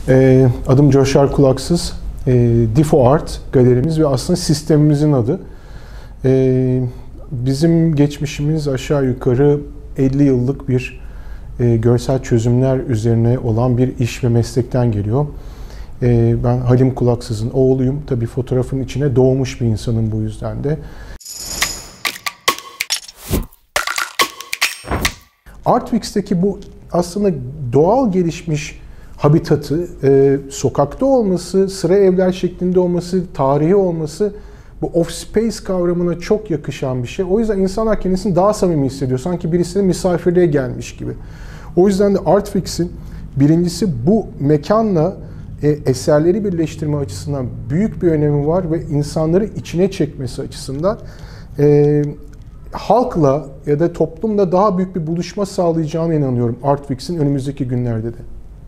Adım Coşar Kulaksız. Difo Art galerimiz ve aslında sistemimizin adı. Bizim geçmişimiz aşağı yukarı 50 yıllık bir görsel çözümler üzerine olan bir iş ve meslekten geliyor. Ben Halim Kulaksız'ın oğluyum. Tabii fotoğrafın içine doğmuş bir insanım bu yüzden de. Artfix'teki bu aslında doğal gelişmiş habitatı, sokakta olması, sıra evler şeklinde olması, tarihi olması bu off-space kavramına çok yakışan bir şey. O yüzden insanlar kendisini daha samimi hissediyor. Sanki birisinin misafirliğe gelmiş gibi. O yüzden de Artfix'in birincisi bu mekanla eserleri birleştirme açısından büyük bir önemi var ve insanları içine çekmesi açısından halkla ya da toplumla daha büyük bir buluşma sağlayacağına inanıyorum Artfix'in önümüzdeki günlerde de.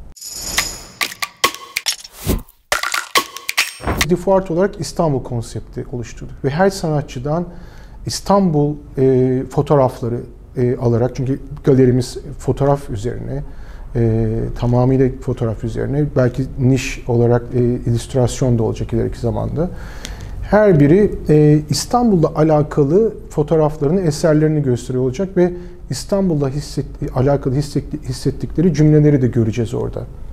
Difo Art olarak İstanbul konsepti oluşturduk ve her sanatçıdan İstanbul fotoğrafları alarak, çünkü galerimiz fotoğraf üzerine, tamamıyla fotoğraf üzerine, belki niş olarak illüstrasyon da olacak ileriki zamanda. Her biri İstanbul'la alakalı fotoğraflarını, eserlerini gösteriyor olacak ve İstanbul'la alakalı hissettikleri cümleleri de göreceğiz orada.